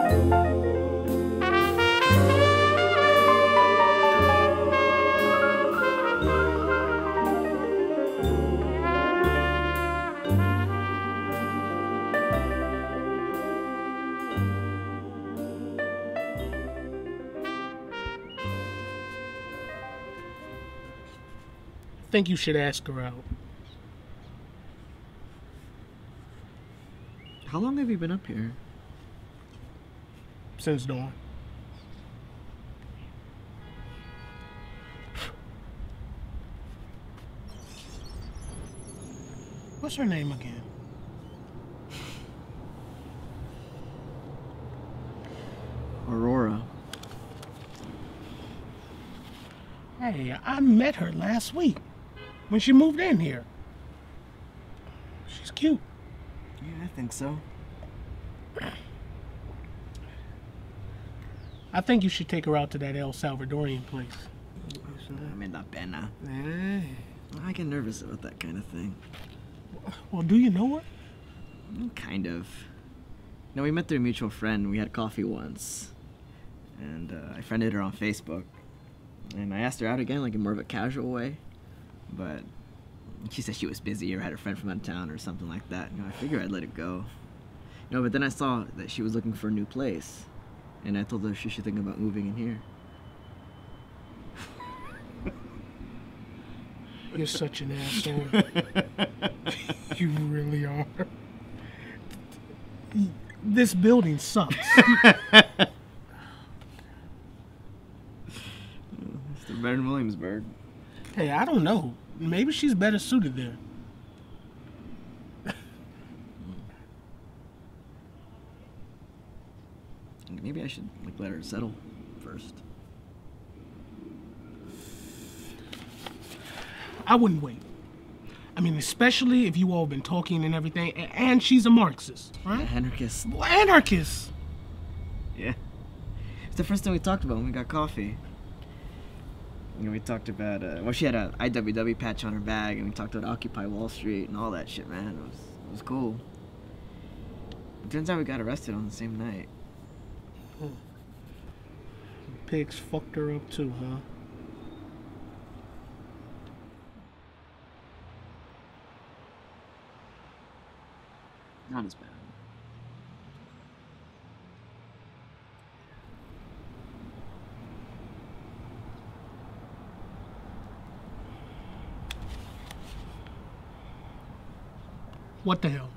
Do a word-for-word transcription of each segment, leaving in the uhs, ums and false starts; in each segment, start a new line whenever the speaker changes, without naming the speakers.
I think you should ask her out.
How long have you been up here?
Since dawn. What's her name again?
Aurora.
Hey, I met her last week when she moved in here. She's cute.
Yeah, I think so.
I think you should take her out to that El Salvadorian place.
Me da pena. Eh, I get nervous about that kind of thing.
Well, do you know her?
Kind of. No, we met through a mutual friend. We had coffee once. And uh, I friended her on Facebook. And I asked her out again, like in more of a casual way. But she said she was busy or had a friend from out of town or something like that. You know, I figured I'd let it go. You know, but then I saw that she was looking for a new place. And I told her she should think about moving in here.
You're such an asshole. You really are. This building sucks.
It's still better than Williamsburg.
Hey, I don't know. Maybe she's better suited there.
Maybe I should like let her settle first.
I wouldn't wait. I mean, especially if you all been talking and everything, and she's a Marxist, right?
Anarchist.
Well, anarchist.
Yeah. It's the first thing we talked about when we got coffee. You know, we talked about, uh, well, she had a I W W patch on her bag, and we talked about Occupy Wall Street and all that shit, man. It was, it was cool. It turns out we got arrested on the same night.
Hmm. Pigs fucked her up too, huh?
Not as bad.
What the hell?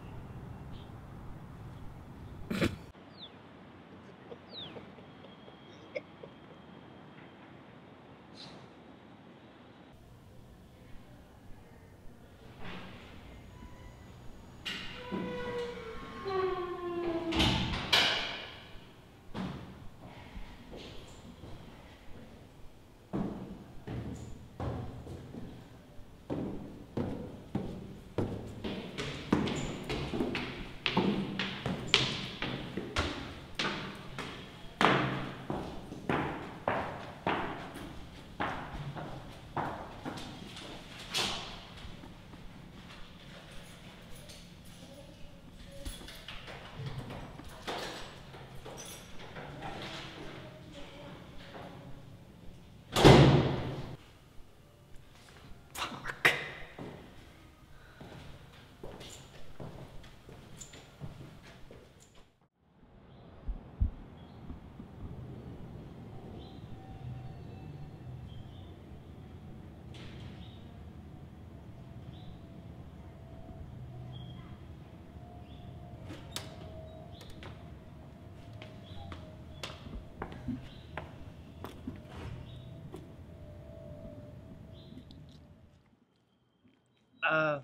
Uh,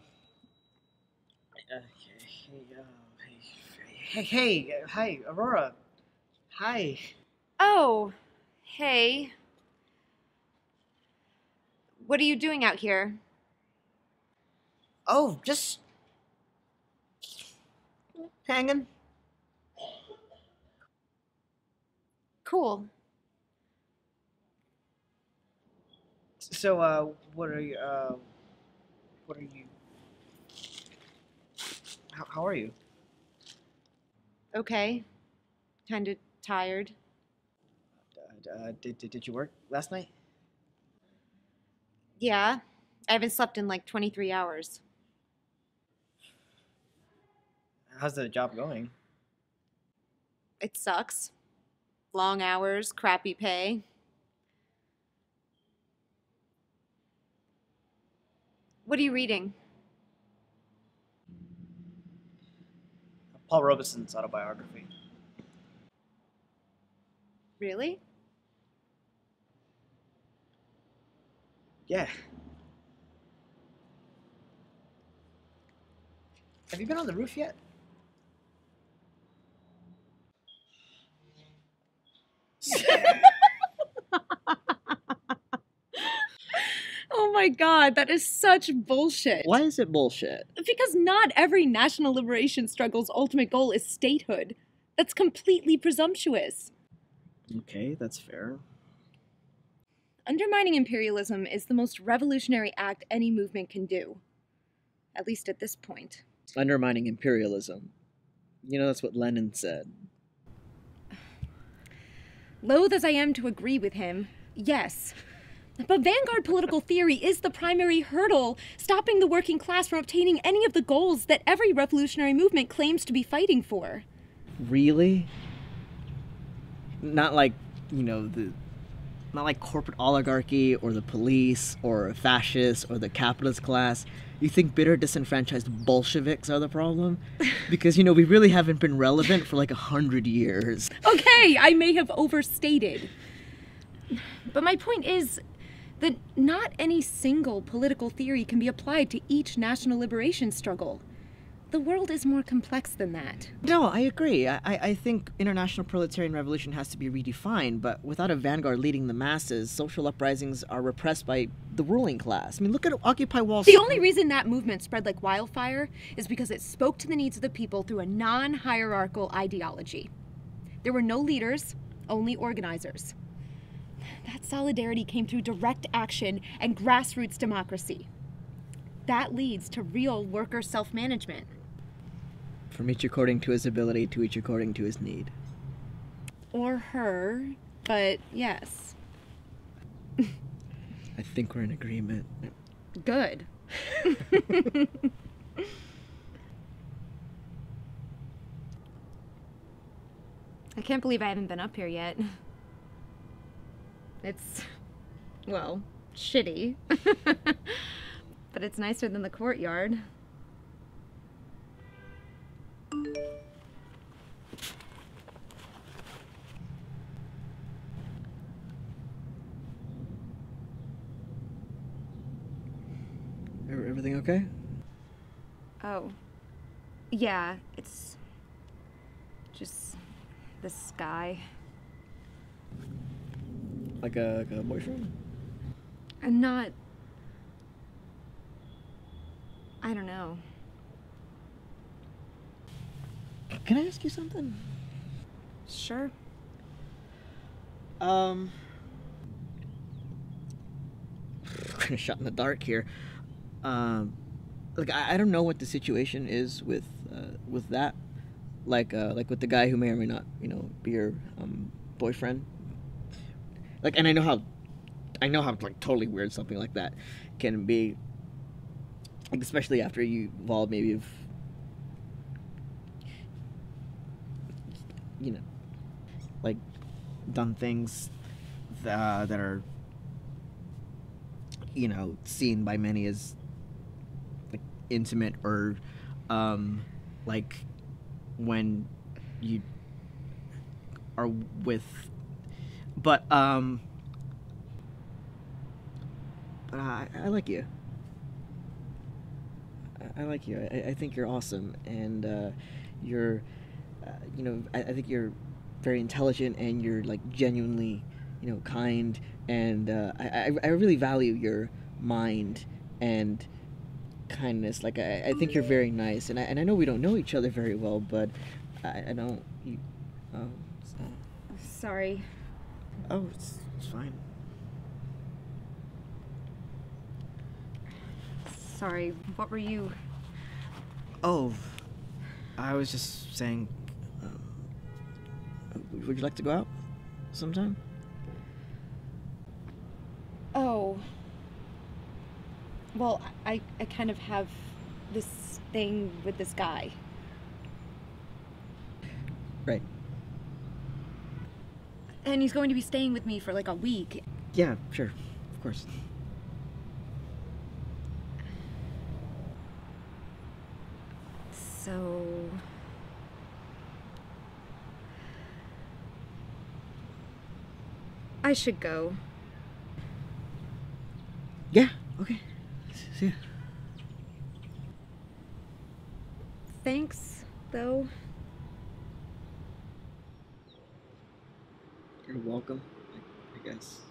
okay, hey, uh, hey, hey, hey, uh, hi, Aurora. Hi.
Oh, hey. What are you doing out here?
Oh, just hanging.
Cool.
So, uh, what are you, uh, what are you, how, how are you?
Okay. Kind of Tired.
Uh, uh, did, did, did you work last night?
Yeah. I haven't slept in like twenty-three hours.
How's the job going?
It sucks. Long hours, crappy pay. What are you reading?
Paul Robeson's autobiography.
Really?
Yeah. Have you been on the roof yet?
Oh my god, that is such bullshit.
Why is it bullshit?
Because not every national liberation struggle's ultimate goal is statehood. That's completely presumptuous.
Okay, that's fair.
Undermining imperialism is the most revolutionary act any movement can do. At least at this point.
Undermining imperialism. You know, that's what Lenin said.
Loath as I am to agree with him, yes. But vanguard political theory is the primary hurdle, stopping the working class from obtaining any of the goals that every revolutionary movement claims to be fighting for.
Really? Not like, you know, the... Not like corporate oligarchy, or the police, or fascists, or the capitalist class. You think bitter, disenfranchised Bolsheviks are the problem? Because, you know, we really haven't been relevant for like a hundred years.
Okay, I may have overstated. But my point is that not any single political theory can be applied to each national liberation struggle. The world is more complex than that.
No, I agree. I, I think international proletarian revolution has to be redefined, but without a vanguard leading the masses, social uprisings are repressed by the ruling class. I mean, look at Occupy Wall Street.
The only reason that movement spread like wildfire is because it spoke to the needs of the people through a non-hierarchical ideology. There were no leaders, only organizers. That solidarity came through direct action and grassroots democracy. That leads to real worker self-management.
From each according to his ability to each according to his need.
Or her, but yes.
I think we're in agreement.
Good. I can't believe I haven't been up here yet. It's, well, shitty. But it's nicer than the courtyard.
Everything okay?
Oh. Yeah, it's just the sky.
Like a, like a boyfriend?
I'm not... I don't know.
Can I ask you something?
Sure.
Um... kind of shot in the dark here. Um, like I, I don't know what the situation is with uh, with that, like uh, like with the guy who may or may not, you know, be your um, boyfriend. Like, and I know how, I know how like totally weird something like that can be. Like, especially after you all maybe have, you know, like done things that, that are, you know, seen by many as like intimate, or um like when you are with, but um but I, I like you. I, I like you. I, I think you're awesome, and uh, you're uh, you know, I, I think you're very intelligent, and you're like genuinely, you know, kind, and uh, I, I I really value your mind and kindness. Like I, I think you're very nice, and I and I know we don't know each other very well, but I, I don't. You, oh, so.
Sorry.
Oh, it's, it's fine.
Sorry. What were you?
Oh, I was just saying. Um, Would you like to go out sometime?
Oh. Well, I, I kind of have this thing with this guy.
Right.
And he's going to be staying with me for like a week.
Yeah, sure. Of course.
So... I should go.
Yeah, okay. See ya.
Thanks, though.
You're welcome, I, I guess.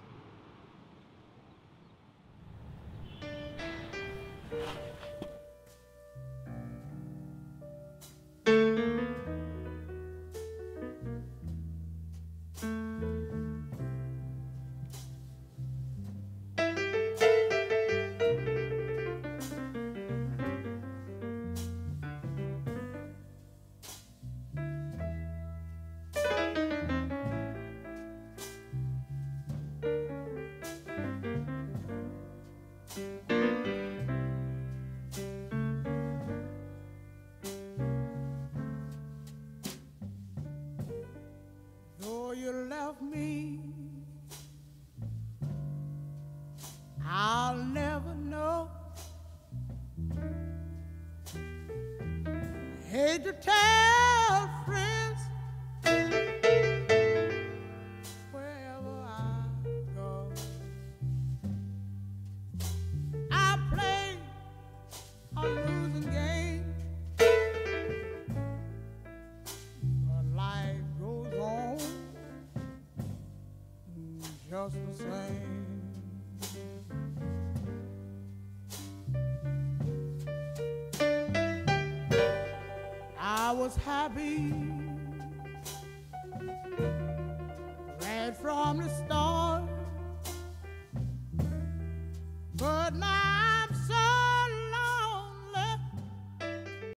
Though you left me, I'll never know. Hate to tell friends wherever I go. I play a losing game, but life goes on just the same. I was happy right from the start.